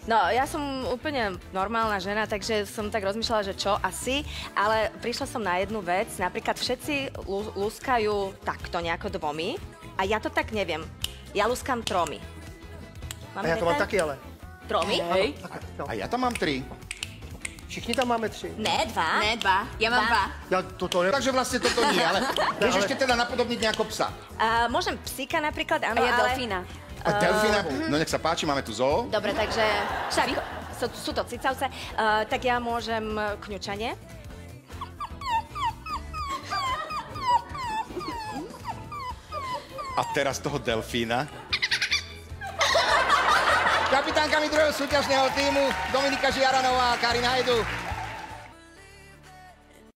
No, ja som úplne normálna žena, takže som tak rozmýšľala, že čo asi, ale prišla som na jednu vec, napríklad všetci lúskajú takto nejako dvomi a ja to tak neviem. Ja lúskam tromi. A ja to mám taký, ale. Tromi? Hej. A ja tam mám 3. Všichni tam máme 3. Ne, 2. Ne, 2. Ja mám 2. Ja toto ne... Takže vlastne toto nie, ale vieš ešte teda napodobniť nejako psa. Môžem psíka napríklad, áno, A ja ale... delfína. A delfína, no nech sa páči, máme tu zoo. Dobre, takže však sú to cicavce, tak ja môžem kňučanie. A teraz toho delfína. Kapitánkami druhého súťažného tímu Dominika Žiaranová a Karina Hajdu.